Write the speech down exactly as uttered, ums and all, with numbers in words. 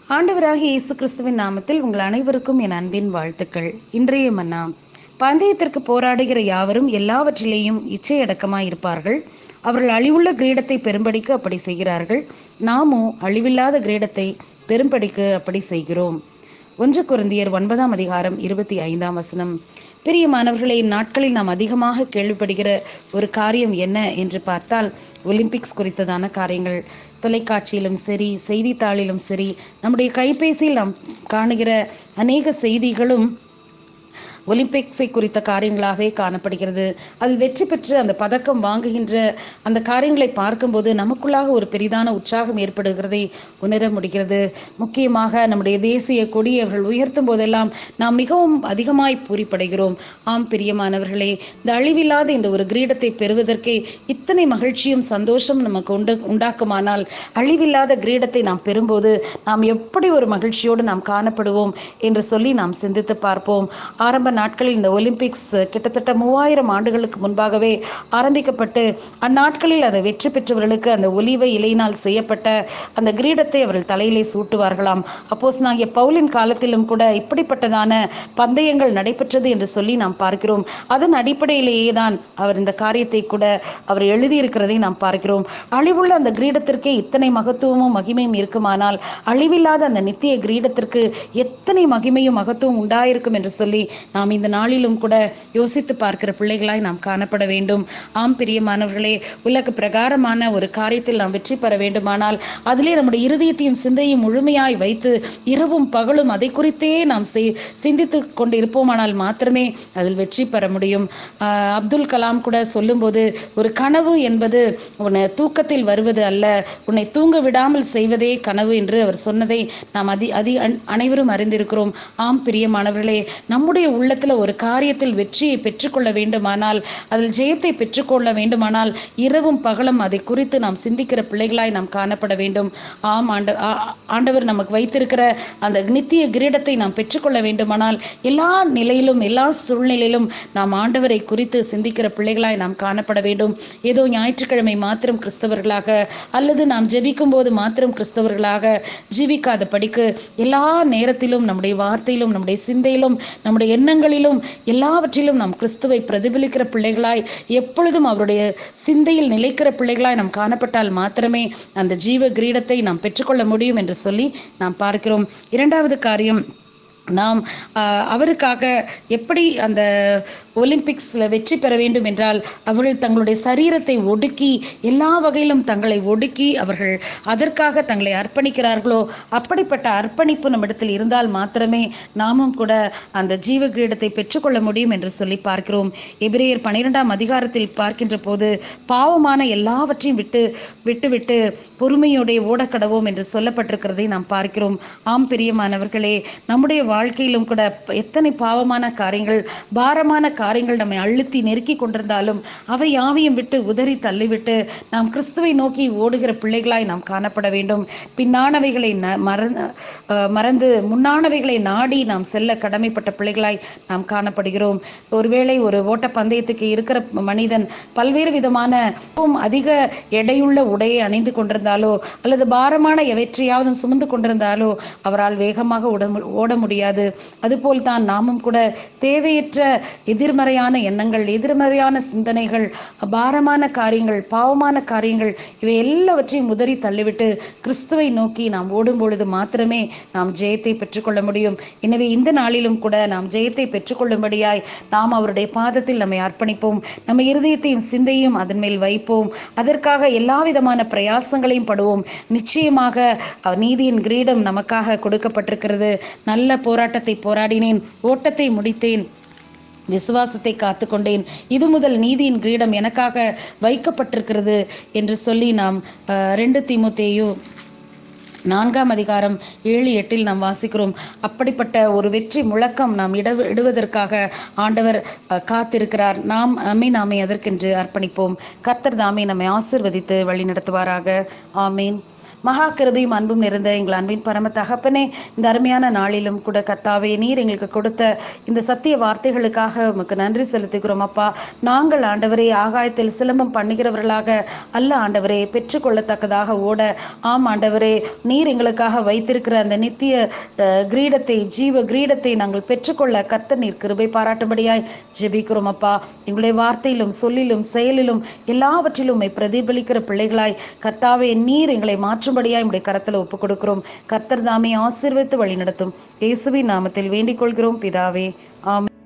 ஆண்டவராகிய இயேசு கிறிஸ்துவின் நாமத்தில் உங்கள் அனைவருக்கும் என் அன்பின் வாழ்த்துக்கள். இன்றைய மன்னா, பந்தயத்திற்கு போராடுகிற யாவரும் எல்லாவற்றிலேயும் இச்சையடக்கமாய் இருப்பார்கள். அவர்கள் அழிவுள்ள கிரீடத்தை பெறும்படிக்கு அப்படி செய்கிறார்கள். நாமோ அழிவில்லாத கிரீடத்தை பெறும்படிக்கு அப்படி செய்கிறோம். ஒன்று கொரிந்தியர் ஒன்பதாம் அதிகாரம் இருபத்தி ஐந்தாம் வசனம். பிரியமானவர்களே, இந்நாட்களில் நாம் அதிகமாக கேள்விப்படுகிற ஒரு காரியம் என்ன என்று பார்த்தால், ஒலிம்பிக்ஸ் குறித்ததான காரியங்கள். தொலைக்காட்சியிலும் சரி, செய்தித்தாளிலும் சரி, நம்முடைய கைபேசியில் நாம் காணுகிற அநேக செய்திகளும் ஒலிம்பிக்ஸை குறித்த காரியங்களாகவே காணப்படுகிறது. அதில் வெற்றி பெற்று அந்த பதக்கம் வாங்குகின்ற அந்த காரியங்களை பார்க்கும்போது நமக்குள்ளாக ஒரு பெரிதான உற்சாகம் ஏற்படுகிறதை உணர முடிகிறது. முக்கியமாக நம்முடைய தேசிய கொடியை அவர்கள் உயர்த்தும் போதெல்லாம் நாம் மிகவும் அதிகமாய் பூரிப்படைகிறோம். ஆம் பிரியமானவர்களே, இந்த அழிவில்லாத இந்த ஒரு கிரீடத்தை பெறுவதற்கே இத்தனை மகிழ்ச்சியும் சந்தோஷம் நமக்கு உண்டு உண்டாக்குமானால் அழிவில்லாத கிரீடத்தை நாம் பெறும்போது நாம் எப்படி ஒரு மகிழ்ச்சியோடு நாம் காணப்படுவோம் என்று சொல்லி நாம் சிந்தித்து பார்ப்போம். ஆரம்ப நாட்களில் இந்த ஒலிம்பிக்ஸ் கிட்டத்தட்ட மூவாயிரம் ஆண்டுகளுக்கு முன்பாகவே ஆரம்பிக்கப்பட்டு அந்நாட்களில் அதை வெற்றி பெற்றவர்களுக்கு அந்த ஒலிவ இலையினால் செய்யப்பட்ட அந்த கிரீடத்தை அவர்கள் தலையிலே சூட்டுவார்களாம். அப்போஸ்தலனாகிய பவுலின் காலத்திலும் கூட இப்படிப்பட்டதான பந்தயங்கள் நடைபெற்றது என்று சொல்லி நாம் பார்க்கிறோம். அதன் அடிப்படையிலேயே தான் அவர் இந்த காரியத்தை கூட அவர் எழுதியிருக்கிறதை நாம் பார்க்கிறோம். அழிவுள்ள அந்த கிரீடத்திற்கே இத்தனை மகத்துவமும் மகிமையும் இருக்குமானால் அழிவில்லாத அந்த நித்திய கிரீடத்திற்கு எத்தனை மகிமையும் மகத்துவம் உண்டாயிருக்கும் என்று சொல்லி நாம் இந்த நாளிலும் கூட யோசித்து பார்க்கிற பிள்ளைகளாய் நாம் காணப்பட வேண்டும். ஆம் பிரியமானவர்களே, உலக பிரகாரமான ஒரு காரியத்தில் நாம் வெற்றி பெற வேண்டுமானால் அதிலே நம்முடைய இருதயத்தையும் சிந்தையும் முழுமையாய் வைத்து இரவும் பகலும் அதை குறித்தே நாம் சிந்தித்து கொண்டு இருப்போமானால் மாத்திரமே அதில் வெற்றி பெற முடியும். ஆஹ் அப்துல் கலாம் கூட சொல்லும்போது, ஒரு கனவு என்பது உன்னை தூக்கத்தில் வருவது அல்ல, உன்னை தூங்க விடாமல் செய்வதே கனவு என்று அவர் சொன்னதை நாம் அதி அதி அனைவரும் அறிந்திருக்கிறோம். ஆம் பிரியமானவர்களே, நம்முடைய உள்ளத்தில் ஒரு காரியத்தில் வெற்றியை பெற்றுக்கொள்ள வேண்டுமானால், அதில் ஜெயத்தை பெற்றுக்கொள்ள வேண்டுமானால் இரவும் பகலும் அதை குறித்து நாம் சிந்திக்கிற பிள்ளைகளாய் நாம் காணப்பட வேண்டும். ஆம், ஆண்ட ஆண்டவர் நமக்கு வைத்திருக்கிற அந்த நித்திய கிரீடத்தை நாம் பெற்றுக்கொள்ள வேண்டுமானால் எல்லா நிலையிலும் எல்லா சூழ்நிலையிலும் நாம் ஆண்டவரை குறித்து சிந்திக்கிற பிள்ளைகளாய் நாம் காணப்பட வேண்டும். ஏதோ ஞாயிற்றுக்கிழமை மாத்திரம் கிறிஸ்தவர்களாக அல்லது நாம் ஜெபிக்கும் போது மாத்திரம் கிறிஸ்தவர்களாக ஜீவிக்காத படிக்கு எல்லா நேரத்திலும் நம்முடைய வார்த்தையிலும் நம்முடைய சிந்தையிலும் நம்முடைய எண்ணங்களிலும் எல்லாவற்றிலும் நாம் கிறிஸ்துவை பிரதிபலிக்கிற பிள்ளைகளாய் எப்பொழுதும் அவருடைய சிந்தையில் நிலைக்கிற பிள்ளைகளாய் நாம் காணப்பட்டால் மாத்திரமே அந்த ஜீவ கிரீடத்தை நாம் பெற்றுக்கொள்ள முடியும் என்று சொல்லி நாம் பார்க்கிறோம். இரண்டாவது காரியம், நாம் அவருக்காக எப்படி அந்த ஒலிம்பிக்ஸில் வெற்றி பெற வேண்டும் என்றால் அவர்கள் தங்களுடைய சரீரத்தை ஒடுக்கி எல்லா வகையிலும் தங்களை ஒடுக்கி அவர்கள் அதற்காக தங்களை அர்ப்பணிக்கிறார்களோ அப்படிப்பட்ட அர்ப்பணிப்பு நம்மிடத்தில் இருந்தால் மாத்திரமே நாமும் கூட அந்த ஜீவ கிரீடத்தை பெற்றுக்கொள்ள முடியும் என்று சொல்லி பார்க்கிறோம். எபிரேயர் பன்னிரெண்டாம் அதிகாரத்தில் பார்க்கின்ற போது பாவமான எல்லாவற்றையும் விட்டு விட்டு விட்டு பொறுமையோடைய ஓடக்கடவோம் என்று சொல்லப்பட்டிருக்கிறதை நாம் பார்க்கிறோம். ஆம் பிரியமானவர்களே, நம்முடைய வாழ்க்கையிலும் கூட எத்தனை பாவமான காரியங்கள் பாரமான காரியங்கள் நம்மை அழுத்தி நெருக்கி கொண்டிருந்தாலும் அவை யாவையும் விட்டு உதறி தள்ளிவிட்டு நாம் கிறிஸ்துவை நோக்கி ஓடுகிற பிள்ளைகளாய் நாம் காணப்பட வேண்டும். பின்னானவைகளை மறந்து முன்னானவைகளை நாடி நாம் செல்ல கடமைப்பட்ட பிள்ளைகளாய் நாம் காணப்படுகிறோம். ஒருவேளை ஒரு ஓட்ட பந்தயத்துக்கு இருக்கிற மனிதன் பல்வேறு விதமான அதிக எடையுள்ள உடையை அணிந்து கொண்டிருந்தாலோ அல்லது பாரமான எவற்றையாவது சுமந்து கொண்டிருந்தாலோ அவரால் வேகமாக ஓட முடியாது. அதுபோல் தான் நாமும் கூட தேவையற்ற எதிர்மறையான எண்ணங்கள், எதிர்மறையான சிந்தனைகள், பாரமான காரியங்கள், பாவமான காரியங்கள் இவை எல்லாவற்றையும் உதறி தள்ளிவிட்டு கிறிஸ்துவை நோக்கி நாம் ஓடும் பொழுது மாத்திரமே நாம் ஜெயத்தை பெற்றுக்கொள்ள முடியும். எனவே இந்த நாளிலும் கூட நாம் ஜெயத்தை பெற்றுக்கொள்ளும்படியாய் நாம் அவருடைய பாதத்தில் நம்மை அர்ப்பணிப்போம். நம்ம இருதயத்தையும் சிந்தையும் அதன் மேல் வைப்போம். அதற்காக எல்லா விதமான பிரயாசங்களையும் படுவோம். நிச்சயமாக நீதியின் கிரீடம் நமக்காக கொடுக்கப்பட்டிருக்கிறது. நல்ல போராட்டத்தை போராடினேன், ஓட்டத்தை முடித்தேன், விசுவாசத்தை காத்து கொண்டேன், இது முதல் நீதியின் கிரீடம் எனக்காக வைக்கப்பட்டிருக்கிறது என்று சொல்லி நாம் ரெண்டு தீமோத்தேயு நான்காம் அதிகாரம் ஏழு எட்டில் நாம் வாசிக்கிறோம். அப்படிப்பட்ட ஒரு வெற்றி முழக்கம் நாம் இட இடுவதற்காக ஆண்டவர் காத்திருக்கிறார். நாம் நம்மை நாமே அதற்கென்று அர்ப்பணிப்போம். கர்த்தர் தாமே நம்மை ஆசீர்வதித்து வழி நடத்துவாராக. ஆமீன். மகா கிருபையும் அன்பும் நிறைந்த எங்கள் அன்பின் பரம தகப்பனே, இந்த அருமையான நாளிலும் கூட கர்த்தாவே, நீர் எங்களுக்கு கொடுத்த இந்த சத்திய வார்த்தைகளுக்காக உமக்கு நன்றி செலுத்துகிறோம் அப்பா. நாங்கள் ஆண்டவரே ஆகாயத்தில் சிலம்பம் பண்ணுகிறவர்களாக அல்ல ஆண்டவரே, பெற்றுக்கொள்ளத்தக்கதாக ஓட, ஆம் ஆண்டவரே, நீர் எங்களுக்காக வைத்திருக்கிற அந்த நித்திய கிரீடத்தை, ஜீவ கிரீடத்தை நாங்கள் பெற்றுக்கொள்ள கர்த்தர் நீர் கிருபை பாராட்டும்படியாய் ஜெபிக்கிறோம் அப்பா. எங்களுடைய வார்த்தையிலும் சொல்லிலும் செயலிலும் எல்லாவற்றிலும் உம்மை பிரதிபலிக்கிற பிள்ளைகளாய் கர்த்தாவே, நீர் எங்களை மாற்றும்படியாய் உம்முடைய கரத்தில் ஒப்புக் கொடுக்கிறோம். கர்த்தர் தாமே ஆசீர்வதித்து வழி நடத்தும். இயேசுவின் நாமத்தில் வேண்டிக் கொள்கிறோம் பிதாவே, ஆமென்.